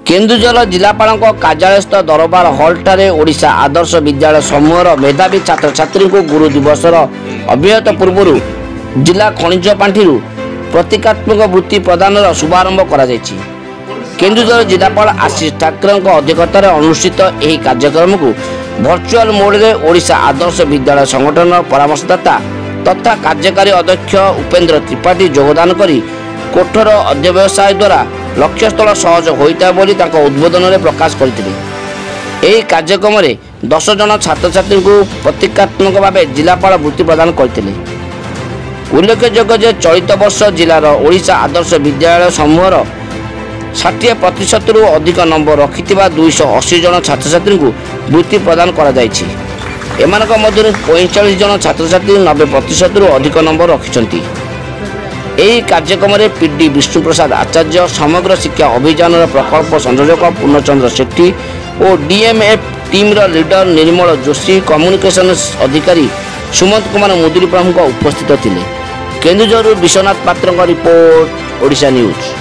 केन्दुझर जिलापाल कार्यालयस्थ दरबार हॉल ओडिशा आदर्श विद्यालय समूहर मेधावी छात्र छात्री को गुरु दिवस अव्यत पूर्व जिला खनिज पांठि प्रतीकात्मक वृत्ति प्रदान शुभारंभ कर केन्दुझर जिलापाल आशीष ठाकरे अध्यक्षतार अनुष्ठित यह कार्यक्रम को वर्चुअल मोड्रे ओडिशा आदर्श विद्यालय संगठन परामर्शदाता तथा कार्यकारी अध्यक्ष उपेन्द्र त्रिपाठी योगदान कर कोठर अध्यवसाय द्वारा लक्ष्यस्थल सहज होता उद्बोधन में प्रकाश करते कार्यक्रम में 10 जन छात्र छात्री को प्रतीकात्मक भाव जिलापाल वृत्ति प्रदान करते। उल्लेखयोग्य जे चलित वर्ष जिलार ओडिशा आदर्श विद्यालय समूहर 60% रु अधिक नंबर रखि 280 जन छात्र छात्री को वृत्ति प्रदान कर 45 जन छात्र छात्री 90% रु अधिक नंबर रखिंट। यही कार्यक्रम में पीडी विष्णु प्रसाद आचार्य समग्र शिक्षा अभियान प्रकल्प संयोजक पूर्णचंद्र सेठी और DMF team leader Nirmal Joshi communication अधिकारी सुमंत कुमार मुदुली प्रमुख उपस्थित थे। केन्दुझर विश्वनाथ पात्र रिपोर्ट ओडिशा न्यूज।